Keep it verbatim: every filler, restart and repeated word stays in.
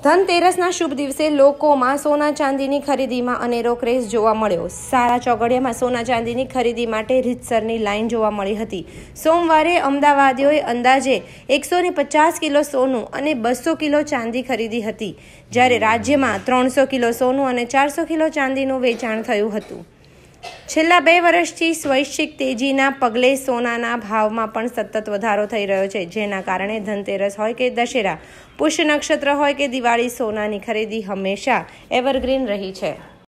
ધનતેરસના શુભ દિવસે લોકોમાં સોના ચાંદીની ખરીદીમાં અનેરો ક્રેઝ જોવા મળ્યો। સારા ચોઘડિયામાં સોના ચાંદીની ખરીદી માટે રીતસરની લાઈન જોવા મળી હતી। સોમવારે અમદાવાદીઓએ અંદાજે એકસો ને પચાસ કિલો સોનું અને બસો કિલો ચાંદી ખરીદી હતી, જ્યારે રાજ્યમાં ત્રણસો કિલો સોનું અને ચારસો કિલો ચાંદીનું વેચાણ થયું હતું। છેલ્લા બે વર્ષથી વૈશ્વિક તેજીના પગલે સોનાના ભાવમાં પણ સતત વધારો થઈ રહ્યો છે, જેના કારણે ધનતેરસ હોય કે દશેરા, પુષ્ય નક્ષત્ર હોય કે દિવાળી, સોનાની ખરીદી હંમેશા એવરગ્રીન રહી છે।